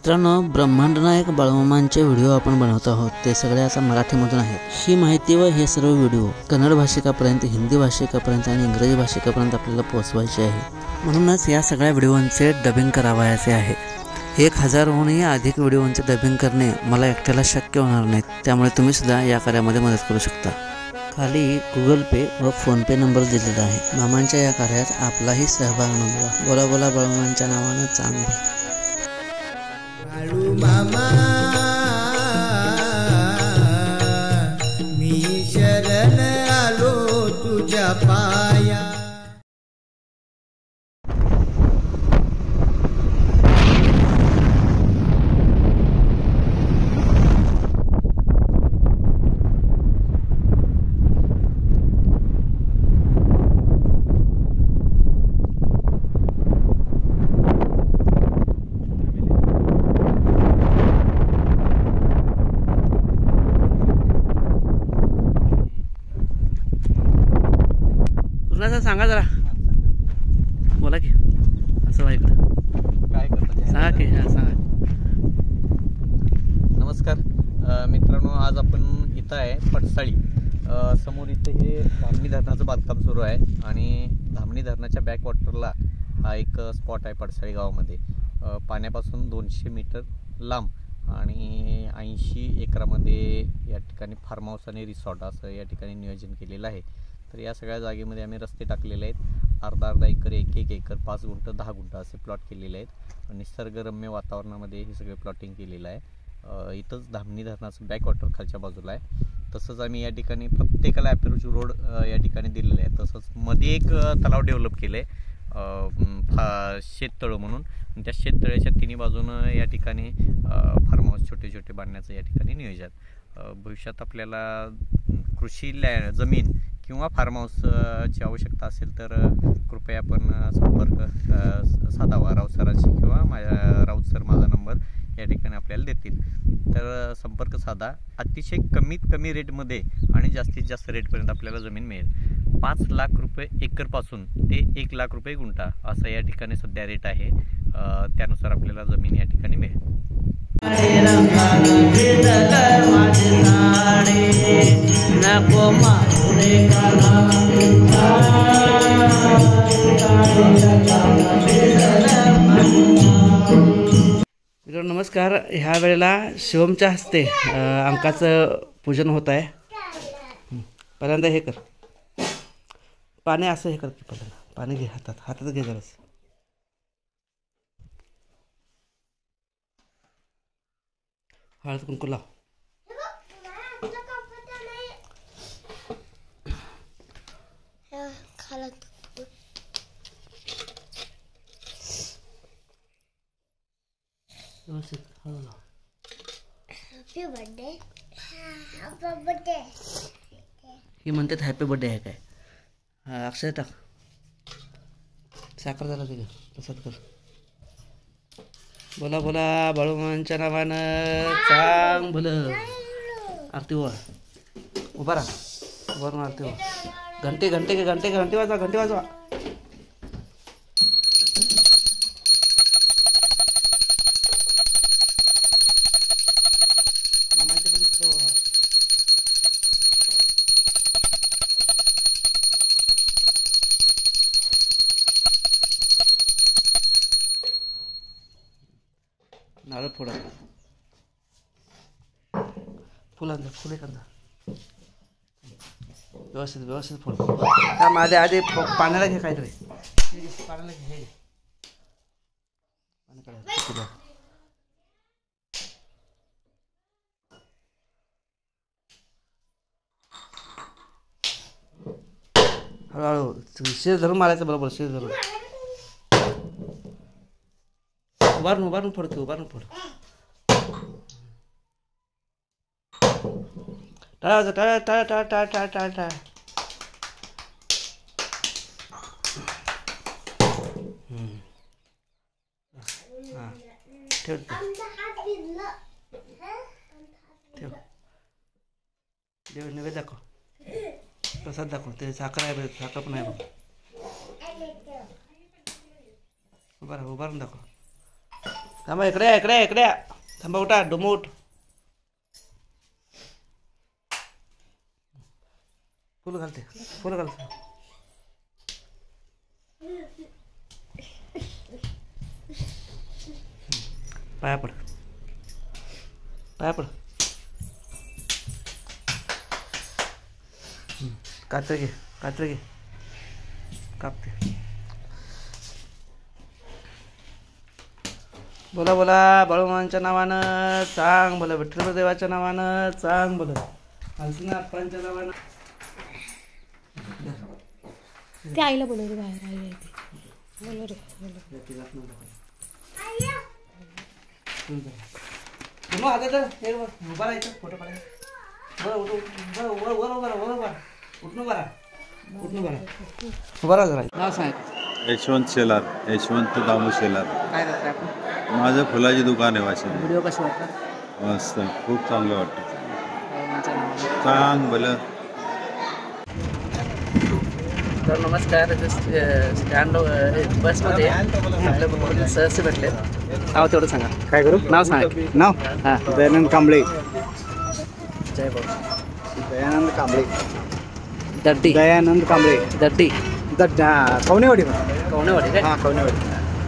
मित्रांनो, ब्रह्मांड नायक बाळूमामांचे व्हिडिओ आपण बनवत आहोत, ते सगळे आता मराठीमधून आहेत। ही माहिती व हे सर्व व्हिडिओ कन्नड भाषिकापर्यंत, हिंदी भाषिकापर्यंत आणि इंग्रजी भाषिकापर्यंत आपल्याला पोहोचवायचे आहे। म्हणूनच या सगळ्या व्हिडिओंचे डबिंग करावायचे आहे। 1000हूनही अधिक व्हिडिओंचे डबिंग करणे मला एकट्याला शक्य होणार नाही, त्यामुळे तुम्ही सुद्धा या कार्यामध्ये मदत करू शकता। खाली गुगल पे व फोन पे नंबर दिलेला आहे। मामांच्या या कार्यात आपलाही सहभाग नोंदवा। बोला बोला बाळूमामांच्या नावानं चांगलं। बाळूमामा मी शरण आलो तुझ्या पाया। सांगा जरा, बोला की असं व्हायचं काय करता सांगा की। हां सांगा। नमस्कार मित्रांनो, आज आपण इथं आहे पडसाळी। समोर इथं हे धामणी धरणाचं बांधकाम सुरू आहे आणि धामणी धरणाच्या बॅकवॉटरला हा एक स्पॉट आहे पडसाळी गावामध्ये। पाण्यापासून 200 मीटर लांब आणि 80 एकरामध्ये या ठिकाणी फार्म हाऊस आणि रिसॉर्ट असं या ठिकाणी नियोजन केलेलं आहे। तर या सगळ्या जागेमध्ये आम्ही रस्ते टाकलेले आहेत। अर्धा एकर, 1 एकर, 5 गुंठ, 10 गुंठ असे प्लॉट केलेले आहेत। निसर्गरम्य वातावरणामध्ये हे सगळे प्लॉटिंग केलेलं आहे। इथंच धामणी धरणाचं बॅकवॉटर खालच्या बाजूला आहे। तसंच आम्ही या ठिकाणी प्रत्येकाला अप्रोच रोड या ठिकाणी दिलेले आहे। तसंच मध्ये एक तलाव डेव्हलप केलं आहे शेततळं म्हणून। त्या शेततळ्याच्या तिन्ही बाजूनं या ठिकाणी फार्म हाऊस छोटे छोटे बांधण्याचं या ठिकाणी नियोजन। भविष्यात आपल्याला कृषी जमीन किंवा फार्म हाऊसची आवश्यकता असेल तर कृपया आपण संपर्क साधावा राऊत सरांशी किंवा राऊत सर माझा नंबर या ठिकाणी आपल्याला देतील। तर संपर्क साधा। अतिशय कमीत कमी रेटमध्ये आणि जास्तीत जास्त रेटपर्यंत आपल्याला जमीन मिळेल। 5 लाख रुपये एकरपासून ते 1 लाख रुपये गुंठा असं या ठिकाणी सध्या रेट आहे। त्यानुसार आपल्याला जमीन या ठिकाणी मिळेल। नमस्कार। ह्या वेळेला शिवमच्या हस्ते अंकाचं पूजन होत आहे। पहिल्यांदा हे कर, पाणी असं हे कर की, पहिल्यांदा पाणी घे हातात घे जरास। हळद कुंकू लाव। व्यवस्थित हळद लाव। हॅपी बर्थडे, हॅपी बर्थडे ही म्हणतात हॅपी बर्थडे आहे काय? हां अक्षय टाक, साखर झाला तुझं तसंच कर। बोला बोला बाळूमामांच्या नावानं चांग भलं। आरती उभा राहा, उभा राहून आरती घंटे घंटे घंटे घंटे वाजवा, घंटे वाजवा। नारळ फोडा, फुलांचा फुल एक अंदा व्यवस्थित व्यवस्थित फोड। त्या माझ्या आधी पाण्याला घे काहीतरी, पाण्याला घे, हे पाणी काढा। हळूहळू शिर धरून मारायचं, बरोबर शिर धरून। उभारून फोड की, उभारून फोड। टाळा टाळा टाळा टाळा टाळा टाळा टाळा टाळा। हां ठेव ठेव, देव नैवेद्य दाखव, प्रसाद दाखव। ते साखर आहे, साखर पण आहे बघ। उभारून दाखव। थांबा, इकडे थांबा, उठा डुमूट. फुल घालते. पाया पड. कात्र घे कापते. बोला बाळूमामांच्या नावानं चांग बोला, विठ्ठल देवाच्या नावानं चांग बोला, हलसीना अप्पांच्या नावानं. ते आईला बोलव रे, बाहेर आई आहे ती. बोलव रे. आता तर उभा राहायचं, फोटो काढायचा. उभा राहा जरा. नाव सांग. यशवंत शेलार, यशवंत दामू शेलार. काय करताय आपण? माझं फुलाची दुकान आहे वाशिम. व्हिडिओ कसे वाटतात? मस्त, खूप चांगलं वाटतं. चांग भलं. तर नमस्कार. स्टँड बसमध्ये आपल्या सहस्य भेटले. नाव तेवढं सांगा. काय करू? नाव सांगा. नाव हां. दयानंद कांबळे. जय भाऊ. दयानंद कांबळे. दड्डी. दयानंद कांबळे. दड्डी. कवनेवाडी. कवनेवाडी काय? हां, कवनेवाडी.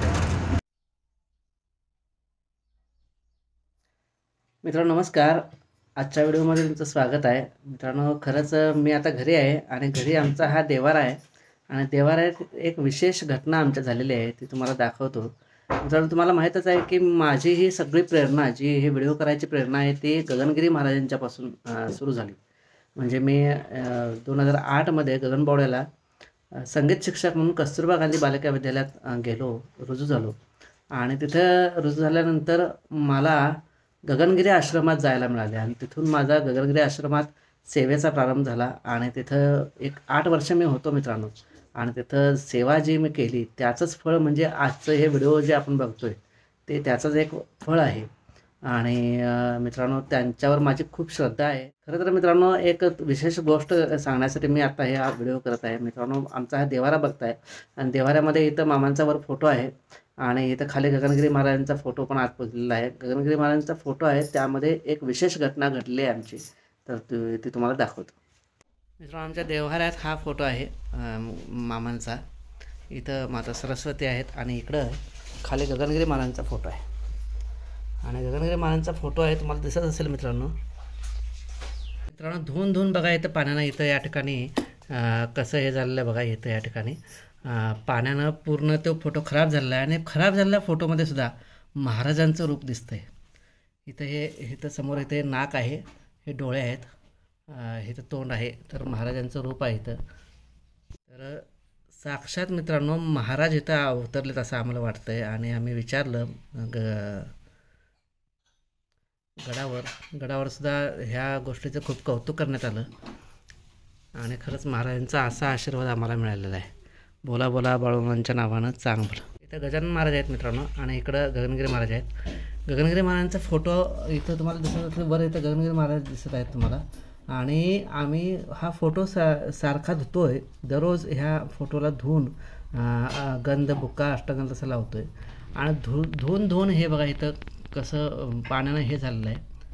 मित्रांनो नमस्कार. आजच्या व्हिडिओमध्ये तुमचं स्वागत आहे. मित्रांनो खरंच मी आता घरी आहे आणि घरी आमचा हा देवारा आहे आणि देवाऱ्यात एक विशेष घटना आमच्या झालेली आहे, ती तुम्हाला दाखवतो. मित्रांनो तुम्हाला माहीतच आहे की माझी ही सगळी प्रेरणा, जी हे व्हिडिओ करायची प्रेरणा आहे, ती गगनगिरी महाराजांच्यापासून सुरू झाली. म्हणजे मी 2008मध्ये गगनबावड्याला संगीत शिक्षक म्हणून कस्तुरबा गांधी बालिका विद्यालयात गेलो, रुजू झालो. आणि तिथं रुजू झाल्यानंतर मला गगनगिरी आश्रमात जायला मिळाले आणि तिथून माझा गगनगिरी आश्रमात सेवेचा प्रारंभ झाला. आणि तिथं एक 8 वर्ष मी होतो मित्रांनो. आणि तिथं सेवा जी मी केली त्याचंच फळ म्हणजे आजचं हे व्हिडिओ जे आपण बघतोय ते त्याचंच एक फळ आहे. आणि मित्रांनो त्यांच्यावर माझी खूप श्रद्धा आहे. खरं तर मित्रांनो एक विशेष गोष्ट सांगण्यासाठी मी आता हे हा व्हिडिओ करत आहे. मित्रांनो आमचा हा देवारा बघताय आणि देवाऱ्यामध्ये इथं मामांचा वर फोटो आहे आणि इथं खाली गगनगिरी महाराजांचा फोटो पण आत पुजलेला आहे. गगनगिरी महाराजांचा फोटो आहे, त्यामध्ये एक विशेष घटना घडली आहे आमची, तर ती तुम्हाला दाखवतो. मित्रांनो आमच्या देवाऱ्यात हा फोटो आहे मामांचा. इथं माता सरस्वती आहेत आणि इकडं खाली गगनगिरी महाराजांचा फोटो आहे. आणि गगनगिरी महाराजांचा फोटो आहे, तुम्हाला दिसत असेल मित्रांनो. धुवून बघा इथं पाण्यानं, इथं या ठिकाणी कसं हे झालेलं आहे बघा. इथं या ठिकाणी पाण्यानं पूर्ण तो फोटो खराब झालेला आहे आणि खराब झालेल्या फोटोमध्ये सुद्धा महाराजांचं रूप दिसतं आहे. इथं समोर इथे नाक आहे, हे डोळे आहेत, इथं तोंड आहे, तर महाराजांचं रूप आहे इथं. तर साक्षात मित्रांनो महाराज इथं अवतरलेत असं आम्हाला वाटतं आहे. आणि आम्ही विचारलं गडावर सुद्धा ह्या गोष्टीचं खूप कौतुक करण्यात आलं आणि खरंच महाराजांचा असा आशीर्वाद आम्हाला मिळालेला आहे. बोला बाळूमामांच्या नावानं चांग बोला. इथं गजानन महाराज आहेत मित्रांनो आणि इकडं गगनगिरी महाराज आहेत. गगनगिरी महाराजांचा फोटो इथं तुम्हाला दिसत असेल, बरं इथं गगनगिरी महाराज दिसत आहेत तुम्हाला. आणि आम्ही हा फोटो सारखा धुतो आहे दररोज. ह्या फोटोला धुवून गंध बुक्का अष्टगंध असं लावतो आहे आणि धुवून हे बघा इथं कसं पाण्यानं हे झालेलं आहे.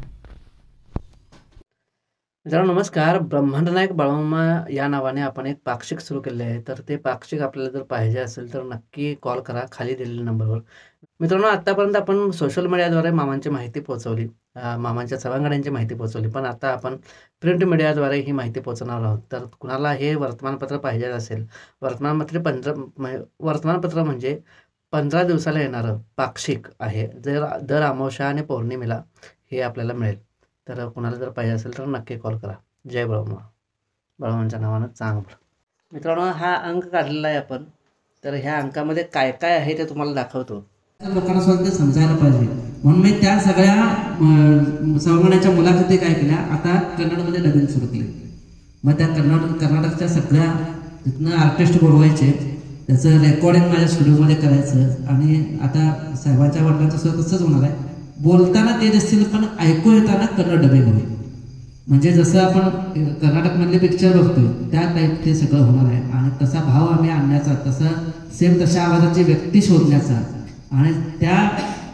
मित्रांनो नमस्कार. ब्रह्मांडनायक बाळूमामा या नावाने आपण एक पाक्षिक सुरू केले आहे. तर ते पाक्षिक आपल्याला जर पाहिजे असेल तर नक्की कॉल करा खाली दिलेल्या नंबरवर. मित्रांनो आत्तापर्यंत आपण सोशल मीडियाद्वारे मामांची माहिती पोहोचवली, मामांच्या सवंगड्यांची माहिती पोहोचवली, पण आता आपण प्रिंट मीडियाद्वारे ही माहिती पोहोचवणार आहोत. तर कुणाला हे वर्तमानपत्र पाहिजे असेल, वर्तमानपत्र म्हणजे 15 दिवसाला येणारं पाक्षिक आहे. दर अमावस्या आणि पौर्णिमेला हे आपल्याला मिळेल. तर कुणाला जर पाहिजे असेल तर नक्की कॉल करा. जय बाळूमामांच्या नावानं चांग बोला. मित्रांनो हा अंक काढलेला आहे आपण. तर ह्या अंकामध्ये काय काय आहे ते तुम्हाला दाखवतो. लोकांना सुद्धा ते समजायला पाहिजे म्हणून मी त्या सगळ्या सवंगड्याच्या मुलाखती काय केल्या, आता कन्नडमध्ये डबिंग सुरू केली. मग त्या कर्नाटकच्या सगळ्या तिथनं आर्टिस्ट बोलवायचे, त्याचं रेकॉर्डिंग माझ्या स्टुडिओमध्ये करायचं. आणि आता साहेबांच्या वडिलांचं सुद्धा तसंच होणार आहे. बोलताना ते दिसतील पण ऐकू येताना कन्नड डबिंग होईल. म्हणजे जसं आपण कर्नाटकमधले पिक्चर बघतोय त्या टाईप ते सगळं होणार आहे. आणि तसा भाव आम्ही आणण्याचा, तसा सेम तशा आवाजाची व्यक्ती शोधण्याचा आणि त्या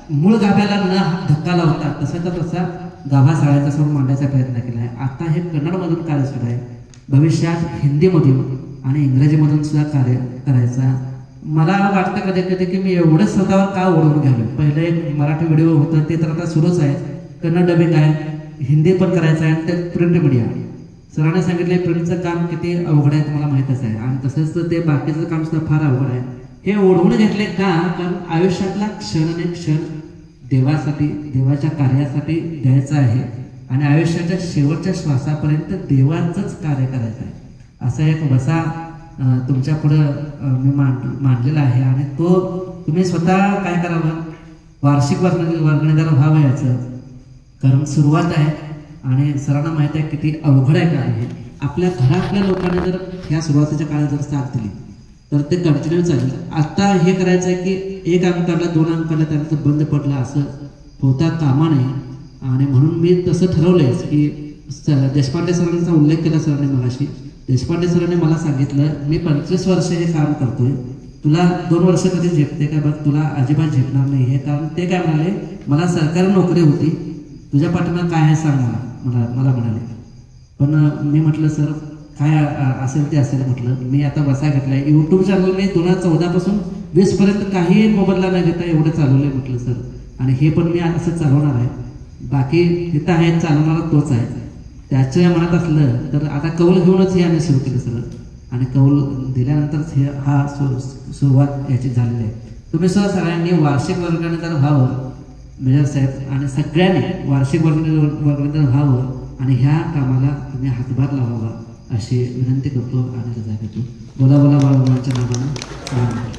मूळ गाभ्याला न धक्का लावता तसाचा तसा गाभा साळ्याचा समोर मांडायचा प्रयत्न केला आहे. आता हे कन्नडमधून कार्य सुरू आहे, भविष्यात हिंदीमधून आणि इंग्रजीमधून सुद्धा कार्य करायचा. मला वाटतं कधी कधी की मी एवढं स्वतःवर का ओढवून घ्यालो. पहिलं एक मराठी व्हिडिओ होतं ते तर आता सुरूच आहे, कन्नड डबिंग आहे, हिंदी पण करायचं आहे आणि ते प्रिंट मीडिया. सरांनी सांगितलं प्रिंटचं काम किती अवघड आहे तुम्हाला माहीतच आहे आणि तसंच ते बाकीचं काम सुद्धा फार अवघड आहे. हे ओढवून घेतले का, कारण आयुष्यातला क्षण आणि क्षण देवासाठी, देवाच्या कार्यासाठी द्यायचा आहे आणि आयुष्याच्या शेवटच्या श्वासापर्यंत देवाचंच कार्य करायचं आहे. असा एक वसा तुमच्या पुढं मी मांडलेला आहे आणि तो तुम्ही स्वतः काय करावं, वार्षिक वर्गणीदार व्हावं याचं, कारण सुरुवात आहे आणि सरांना माहीत आहे किती अवघड आहे काय आहे. आपल्या घरातल्या लोकांनी जर ह्या सुरुवातीच्या काळात जर साथ दिली तर ते कंटिन्यू चालेल. आता हे करायचं आहे की 1 अंक काढला 2 अंक काढला त्यानंतर बंद पडला असं होता कामा नये आणि म्हणून मी तसं ठरवलंयच की देशपांडे सरांचा उल्लेख केला सरांनी मगाशी. देशपांडे सरांनी मला सांगितलं मी 25 वर्ष हे काम करतोय, तुला 2 वर्ष कधी झेपते का बघ, तुला अजिबात झेपणार नाही. हे कारण ते काय म्हणाले, मला सरकारी नोकरी होती, तुझ्या पाठीमागे काय आहे सांग मला म्हणाले. पण मी म्हटलं सर काय असेल ते असेल म्हटलं. मी आता बसा घेतलाय यूट्यूब चॅनल मी 2014 पासून 20 पर्यंत काही मोबाईलला न घेता एवढं चालवलंय म्हटलं सर, आणि हे पण मी असं चालवणार आहे. बाकी तिथं आहे चालवणारा तोच आहे. त्याच्या मनात असलं तर आता कौल घेऊनच हे आम्ही सुरू केलं सर आणि कौल दिल्यानंतरच हे हा सुरुवात याची झालेली आहे. तुम्ही सुद्धा सगळ्यांनी वार्षिक वर्गणीदार व्हावं मेजर साहेब आणि सगळ्यांनी वार्षिक वर्गणीदार व्हावं आणि ह्या कामाला तुम्ही हातभार लावावा अशी विनंती करतो आणि रजा घेतो. बोला बोला बाळूमामांच्या नावानं.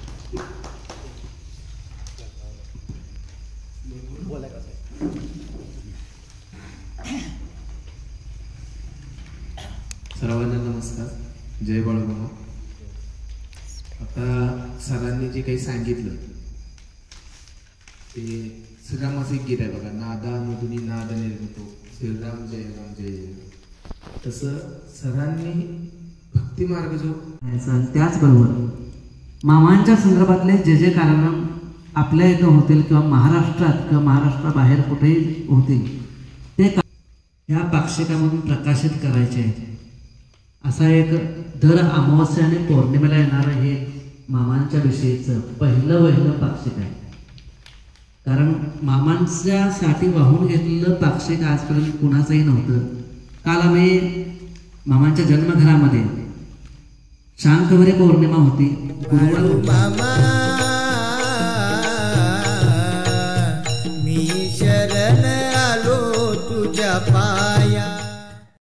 सर्वांना नमस्कार, जय बाळूमामा. आता सरांनी जे काही सांगितलं ते श्रीरामाचं एक गीत आहे बघा, नादामधुनी नाद निर्मितो श्रीराम जय राम जय जय. तसं सरांनी भक्ती मार्ग जो त्याचबरोबर मामांच्या संदर्भातले जे कार्यक्रम आपल्या इथं होतील किंवा महाराष्ट्रात किंवा महाराष्ट्राबाहेर कुठेही होतील ते ह्या पाक्षिकामधून प्रकाशित करायचे आहेत. असा एक दर अमावस्या आणि पौर्णिमेला येणारं हे मामांच्या विषयीचं पहिलं पाक्षिक आहे. कारण मामांच्यासाठी वाहून घेतलेलं पाक्षिक आजपर्यंत कुणाचंही नव्हतं. काल आम्ही मामांच्या जन्मघरामध्ये शांकवरी पौर्णिमा होती, मामा मी शरण आलो तुझ्या पाया.